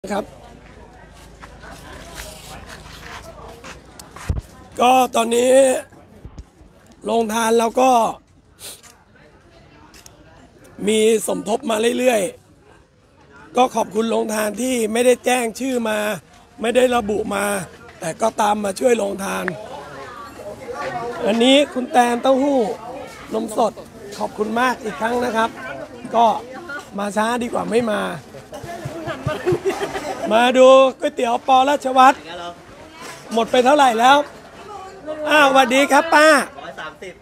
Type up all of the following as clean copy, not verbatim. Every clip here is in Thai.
ครับก็ตอนนี้โรงทานเราก็มีสมทบมาเรื่อยๆก็ขอบคุณโรงทานที่ไม่ได้แจ้งชื่อมาไม่ได้ระบุมาแต่ก็ตามมาช่วยโรงทานอันนี้คุณแตนเต้าหู้นมสดขอบคุณมากอีกครั้งนะครับก็มาช้าดีกว่าไม่มาดูก๋วยเตี๋ยวปอราชวัฒน์หมดไปเท่าไหร่แล้วสวัสดีครับป้า 130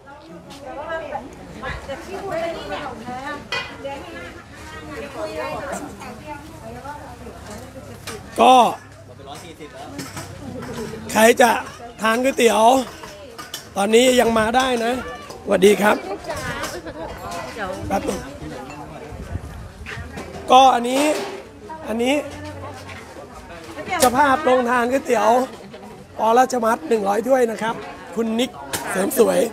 ก็ใครจะทานก๋วยเตี๋ยวตอนนี้ยังมาได้นะสวัสดีครับแป๊บนึงก็อันนี้เจ้าภาพโรงทานก๋วยเตี๋ยวปอราชวัฒน์100 ถ้วยนะครับคุณนิกเสริมสวย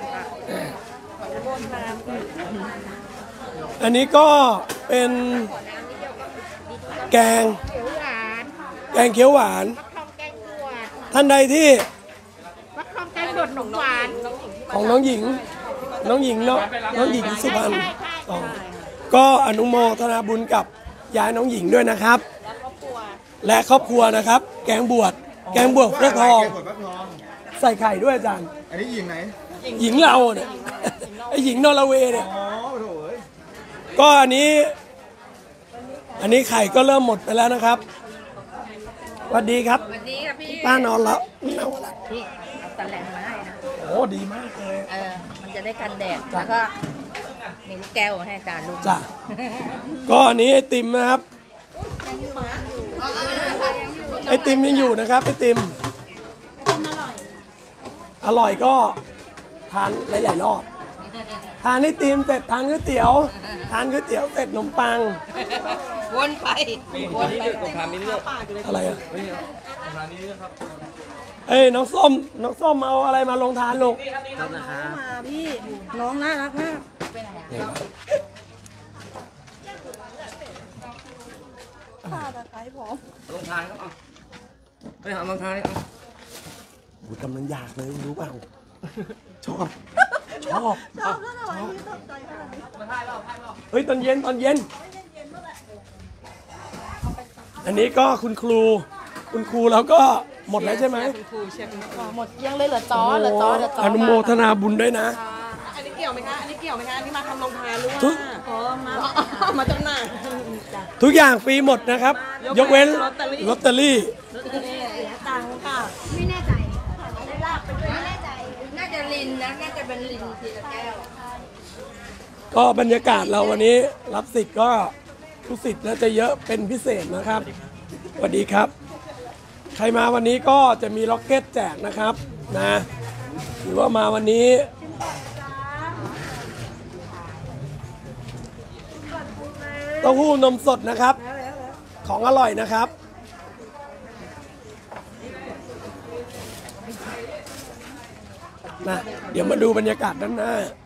อันนี้ก็เป็นแกงเขียวหวานท่านใดที่แกงบดหนมหวานของน้องหญิงสุพรรณก็อนุโมทนาบุญกับยายน้องหญิงด้วยนะครับและครอบครัวนะครับแกงบวชพระทองใส่ไข่ด้วยอาจารย์อันนี้หญิงไหนหญิงเราเนี่ยไอหญิงนอร์เวย์เนี่ยก็อันนี้ไข่ก็เริ่มหมดไปแล้วนะครับสวัสดีครับพี่ป้านอนแล้วพี่เอาตะแหลงมาให้นะโอ้ดีมากเลยมันจะได้กันแดดแล้วก็มีลูกแก้วให้อาจารย์ลุงจ้ะก็อันนี้ไอติมนะครับไอติมยังอยู่นะครับไอติมอร่อยก็ทานหลายๆรอบทานไอติมเสร็จทานก๋วยเตี๋ยวเสร็จขนมปังวนไปอะไรอ่ะเอ้ยน้องส้มเอาอะไรมาลงทานลูกมาพี่น้องน่ารักมากป้าตะไคร้พร้อมลงทานครับไปหาลงทานเลยกำลังอยากเลยรู้เปล่าชอบเฮ้ยตอนเย็นอันนี้ก็คุณครูแล้วก็หมดแล้วใช่ไหมคุณครูเชฟหมดยังเลยเหลือจ้ออนุโมทนาบุญด้วยนะอันนี้เกี่ยวไหมคะอันนี้มาทำโรงทานหรือว่ามาจำหน่ายทุกอย่างฟรีหมดนะครับยกเว้นลอตเตอรี่ตังค่ะไม่แน่ใจไม่แน่ใจน่าจะลินนะน่าจะเป็นลินทีละแก้วก็บรรยากาศเราวันนี้รับสิทธิ์ก็ทุกสิทธิ์น่าจะเยอะเป็นพิเศษนะครับสวัสดีครับใครมาวันนี้ก็จะมีล็อกเก็ตแจกนะครับนะหรือว่ามาวันนี้เต้าหู้นมสดนะครับของอร่อยนะครับนะเดี๋ยวมาดูบรรยากาศด้านหน้า